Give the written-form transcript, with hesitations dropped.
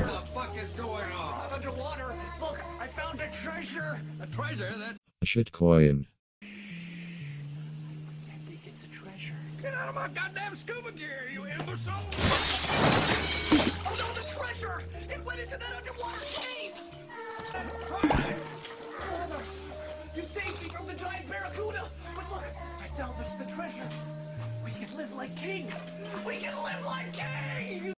the fuck is going on? I'm underwater. Look, I found a treasure. A treasure? That... A shitcoin. I think it's a treasure. Get out of my goddamn scuba gear, you imbecile! Oh no, the treasure! It went into that underwater cave! You saved me from the giant barracuda! But look, I salvaged the treasure. We can live like kings! We can live like kings!